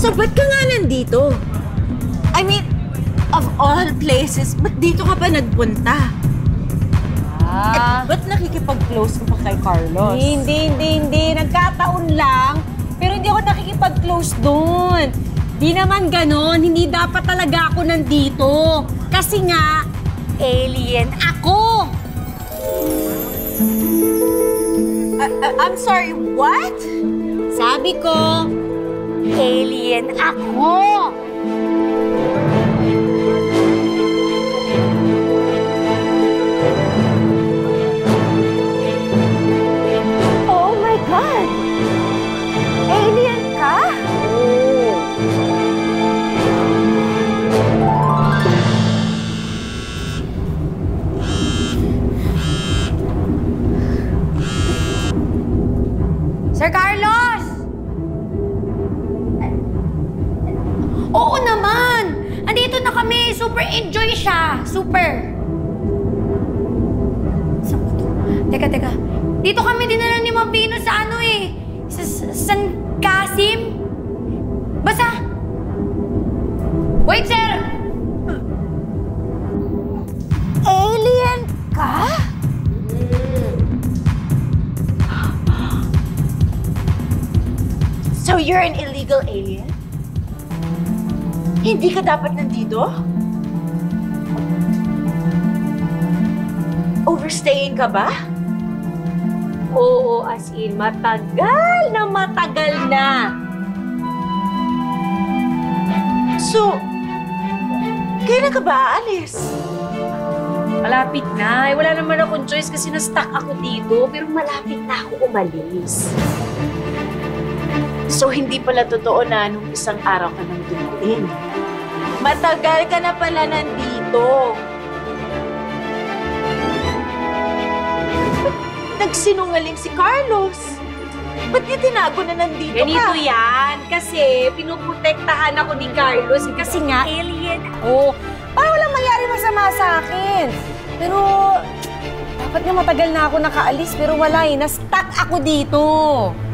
So, ba't ka nga nandito? I mean, of all places, ba't dito ka pa nagpunta? At ba't nakikipag-close ka pa kay Carlos? Hindi. Nagkataon lang. Pero hindi ako nakikipag-close doon. Di naman ganon. Hindi dapat talaga ako nandito. Kasi nga, alien ako! I'm sorry, what? Sabi ko, alien ako! Oh my God! Alien ka? Sir Carlos! Oo naman! Andito na kami! Super enjoy siya! Super! Saan ko to? Teka. Dito kami dinala ni Ma'am Pino sa ano eh. Sa San Kasim? Basta! Wait, sir! Alien ka? So you're an illegal alien? Hindi ka dapat nandito? Overstaying ka ba? Oo, as in, matagal na. So, kailan ka ba aalis? Malapit na. Wala naman akong choice kasi na-stuck ako dito. Pero malapit na ako umalis. So, hindi pala totoo na nung isang araw ka nang dumating. Matagal ka na pala nandito. Nagsinungaling si Carlos. Ba't niya tinago na nandito ka? Ganito yan. Kasi pinuprotektahan ako ni Carlos. Kasi nga, alien ako. Para walang mangyari masama sa akin. Pero, dapat nga matagal na ako nakaalis. Pero wala eh. Na-stuck ako dito.